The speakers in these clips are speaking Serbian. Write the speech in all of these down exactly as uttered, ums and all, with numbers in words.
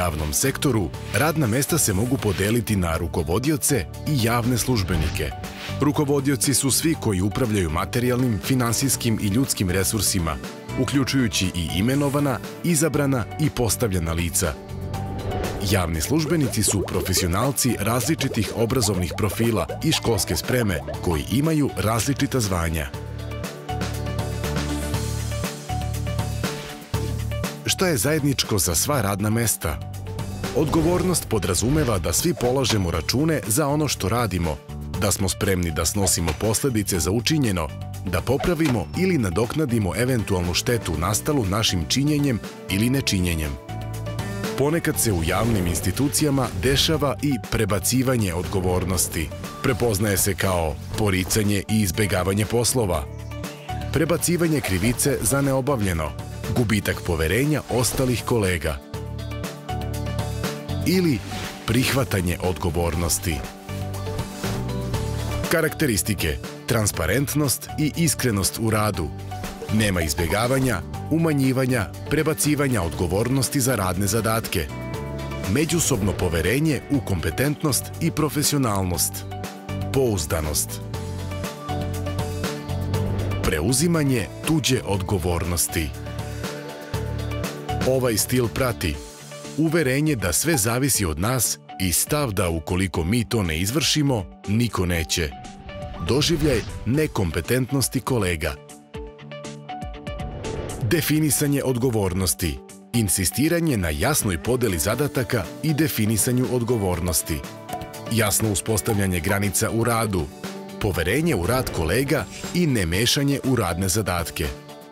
javnom sektoru radna mesta se mogu podeliti na rukovodioce i javne službenike. Rukovodioci su svi koji upravljaju materijalnim, finansijskim i ljudskim resursima, uključujući i imenovana, izabrana i postavljena lica. Javni službenici su profesionalci različitih obrazovnih profila i školske spreme koji imaju različita zvanja. Šta je zajedničko za sva radna mesta? Odgovornost podrazumeva da svi polažemo račune za ono što radimo, da smo spremni da snosimo posledice za učinjeno, da popravimo ili nadoknadimo eventualnu štetu nastalu našim činjenjem ili nečinjenjem. Ponekad se u javnim institucijama dešava i prebacivanje odgovornosti. Prepoznaje se kao poricanje i izbegavanje poslova, prebacivanje krivice za neobavljeno, gubitak poverenja ostalih kolega ili prihvatanje odgovornosti. Karakteristike: transparentnost i iskrenost u radu. Nema izbjegavanja, umanjivanja, prebacivanja odgovornosti za radne zadatke. Međusobno poverenje u kompetentnost i profesionalnost. Pouzdanost. Preuzimanje tuđe odgovornosti. Ovaj stil prati uverenje da sve zavisi od nas i stav da ukoliko mi to ne izvršimo, niko neće. Doživljaj nekompetentnosti kolega. Definisanje odgovornosti. Insistiranje na jasnoj podeli zadataka i definisanju odgovornosti. Jasno uspostavljanje granica u radu. Poverenje u rad kolega i nemešanje u radne zadatke.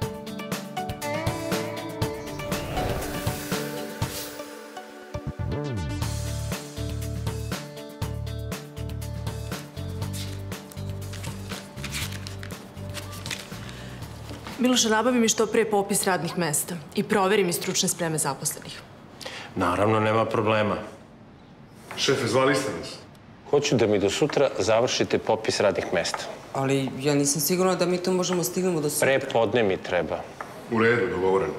Miloše, nabavi mi što pre popis radnih mesta i proveri mi stručne spreme zaposlenih. Naravno, nema problema. Šefe, zvali ste nas? Hoću da mi do sutra završite popis radnih mesta. Ali ja nisam sigurna da mi to možemo stignemo do sutra. Pre podne mi treba. U redu, dogovoreno.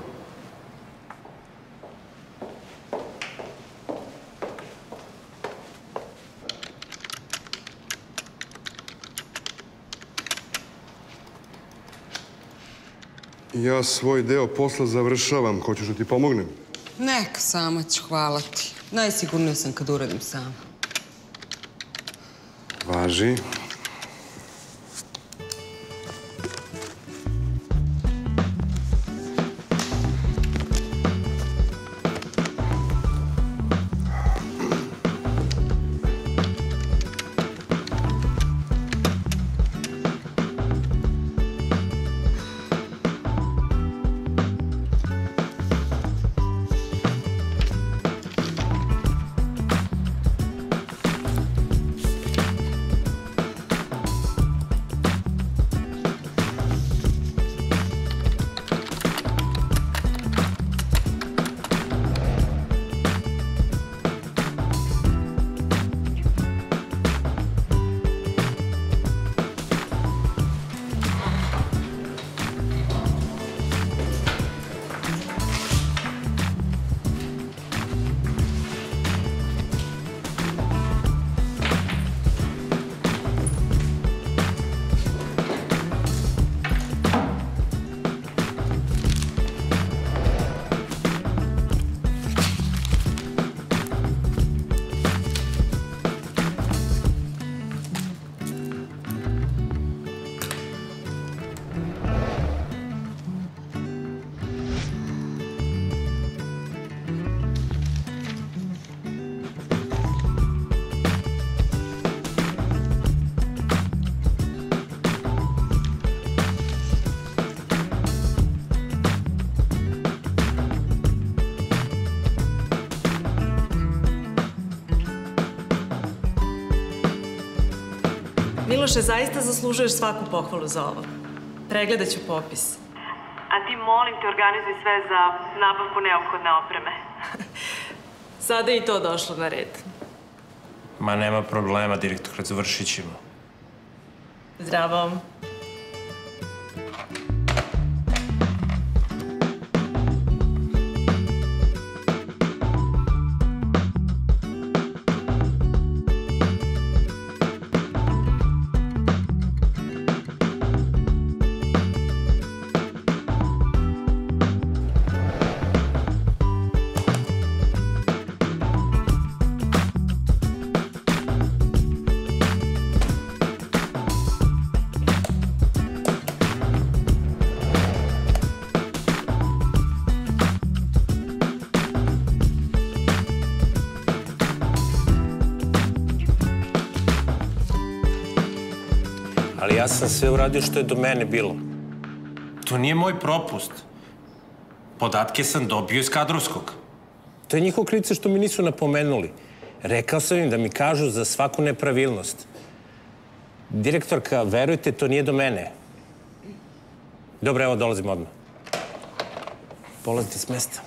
Ja svoj deo posla završavam. Hoćeš da ti pomognem? Neka, sama ću, hvala ti. Najsigurnija sam kad uradim sama. Važi. Miloše, zaista zaslužuješ svaku pohvalu za ovo. Pregledat ću popis. A ti, molim te, organizuj sve za nabavku neophodne opreme. Sada je i to došlo na red. Ma nema problema, direktor, završit ćemo. Zdravo. Ja sam sve uradio što je do mene bilo. To nije moj propust. Podatke sam dobio iz kadrovskog. To je njihovo krivice što mi nisu napomenuli. Rekao sam im da mi kažu za svaku nepravilnost. Direktorka, verujte, to nije do mene. Dobro, evo, dolazim odmah. Polazite s mesta.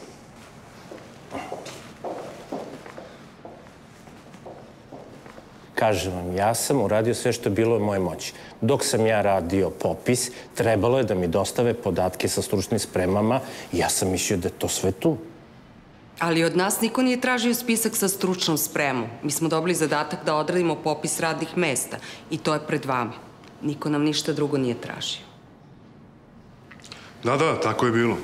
Kažem vam, ja sam uradio sve što je bilo u moje moći. Dok sam ja radio popis, trebalo je da mi dostave podatke sa stručnim spremama i ja sam mislio da je to sve tu. Ali od nas niko nije tražio spisak sa stručnom spremom. Mi smo dobili zadatak da odradimo popis radnih mesta i to je pred vama. Niko nam ništa drugo nije tražio. Da, da, tako je bilo.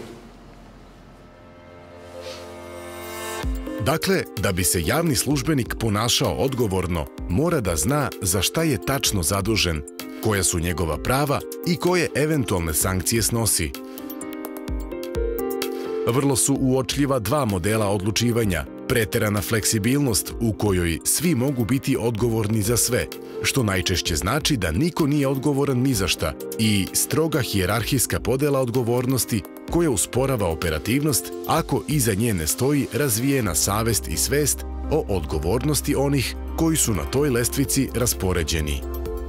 Dakle, da bi se javni službenik ponašao odgovorno, mora da zna za šta je tačno zadužen, koja su njegova prava i koje eventualne sankcije snosi. Vrlo su uočljiva dva modela odlučivanja, preterana fleksibilnost u kojoj svi mogu biti odgovorni za sve, što najčešće znači da niko nije odgovoran ni za šta, i stroga hijerarhijska podela odgovornosti koja usporava operativnost ako iza nje ne stoji razvijena savest i svest o odgovornosti onih koji su na toj lestvici raspoređeni.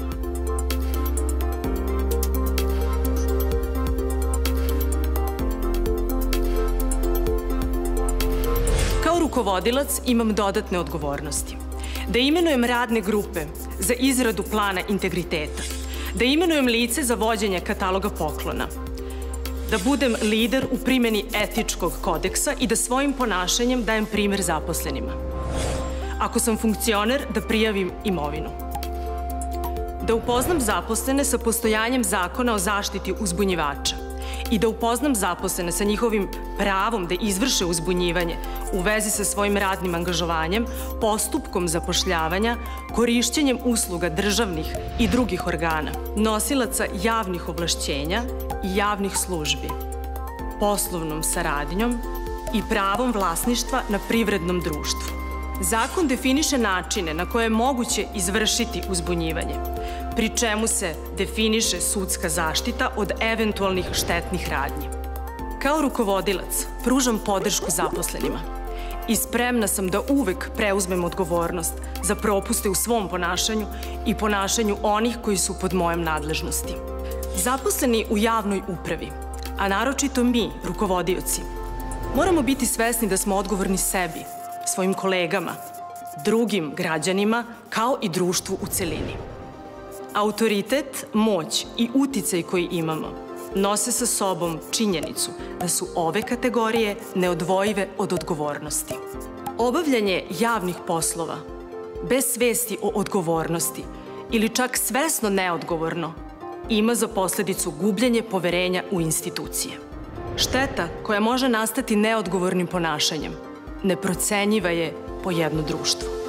Kao rukovodilac imam dodatne odgovornosti. Da imenujem radne grupe za izradu plana integriteta, da imenujem lice za vođenje kataloga poklona, da budem lider u primjeni etičkog kodeksa i da svojim ponašanjem dajem primer zaposlenima. Ako sam funkcioner, da prijavim imovinu. Da upoznam zaposlene sa postojanjem zakona o zaštiti uzbunjivača i da upoznam zaposlene sa njihovim pravom da izvrše uzbunjivanje u vezi sa svojim radnim angažovanjem, postupkom zapošljavanja, korišćenjem usluga državnih i drugih organa, nosilaca javnih ovlašćenja i javnih službi, poslovnom saradnjom i pravom vlasništva na privrednom društvu. Zakon definiše načine na koje je moguće izvršiti uzbunjivanje, pri čemu se definiše sudska zaštita od eventualnih štetnih radnji. Kao rukovodilac pružam podršku zaposlenima i spremna sam da uvek preuzmem odgovornost za propuste u svom ponašanju i ponašanju onih koji su pod mojom nadležnosti. Zaposleni u javnoj upravi, a naročito mi, rukovodioci, moramo biti svesni da smo odgovorni sebi, svojim kolegama, drugim građanima, kao i društvu u celini. Autoritet, moć i uticaj koji imamo nose sa sobom činjenicu da su ove kategorije neodvojive od odgovornosti. Obavljanje javnih poslova bez svesti o odgovornosti ili čak svesno neodgovorno ima za posledicu gubljenje poverenja u institucije. Šteta koja može nastati neodgovornim ponašanjem neprocenjiva je po jedno društvo.